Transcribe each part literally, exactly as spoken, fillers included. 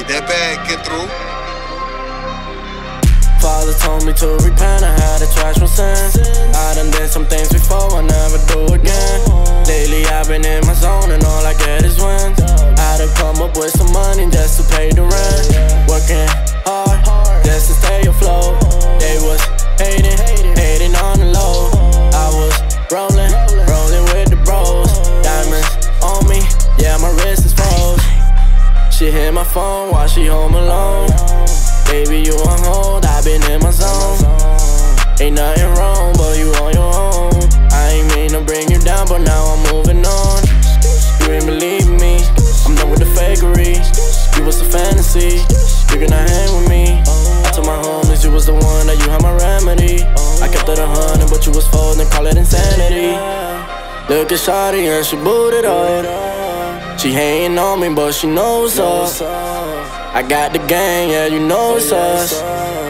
Get that bag, get through. Father told me to repent, I had to trash my sins. I done did some things before, I never do again. Lately I've been in my zone and all I get is wins. I done come up with some money just to pay the rent. Working hard, just to stay afloat. They was hating, hating on the low. I was rolling, rolling with the bros. Diamonds on me, yeah my wrist is froze. She hit my phone while she home alone. Baby, you on hold, I been in my zone. Ain't nothing wrong, but you on your own. I ain't mean to bring you down, but now I'm moving on. You ain't believe me, I'm done with the fakery. You was a fantasy, you cannot hang with me. I told my homies you was the one, that you had my remedy. I kept it a hundred, but you was folding, call it insanity. Look at shawty and she booted up. She hating on me, but she knows us. I got the gang, yeah, you know it's us.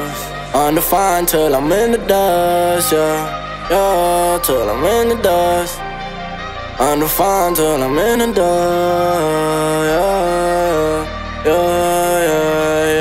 Undefined till I'm in the dust, yeah. Yeah, till I'm in the dust. Undefined till I'm in the dust, yeah. Yeah, yeah,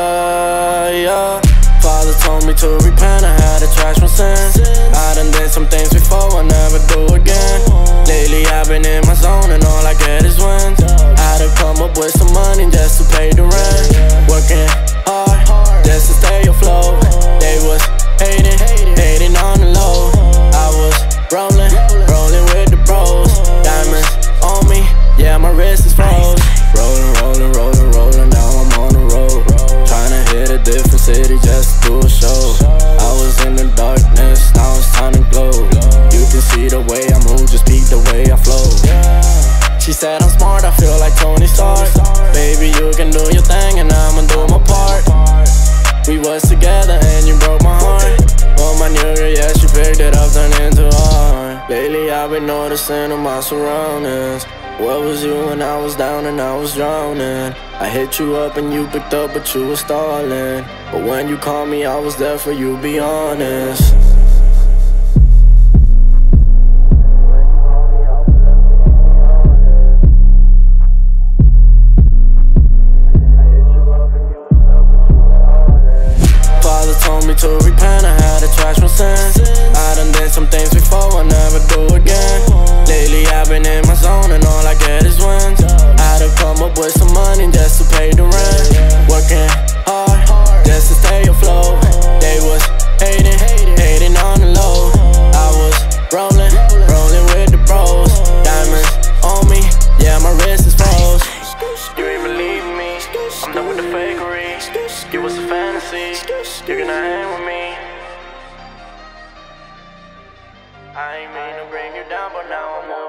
yeah, yeah. Father told me to repent, I had to trash my sins. I done did some things before, I never do again. Lately I've been in my zone and all I get is wins. I done come up with some money just to pay the rent. Working hard, just to stay afloat. They was hating, hating on the low. I was rolling, rolling with the bros. Diamonds on me, yeah my wrist is froze. Rolling, rolling, rolling, rolling, now I'm on the road. Tryna hit a different city just to do a show. I was in the darkness, now it's time to glow. You can see the way I move, just peek the way I flow. She said I'm smart, I feel like Tony Stark. Baby, you can do your thing and I'ma do my part. We was together and you broke my heart. Well, my new girl, yeah, she picked it up, turned into art. Lately I've been noticing of my surroundings. What was you when I was down and I was drowning? I hit you up and you picked up, but you were stalling. But when you called me, I was there for you, be honest. Told me to repent, I had to trash my sins. I done did some things before, I never do again. Lately I've been in my zone and all I get is wins. I done come up with some money just to pay the rent. Working hard, just to stay afloat. They was hating, hating on the low. I was rolling, rolling with the bros. Diamonds on me, yeah my wrist is froze. You ain't believe me, I'm done with the fakery. You was a fantasy, you cannot hang with me. I ain't mean to bring you down, but now I'm on.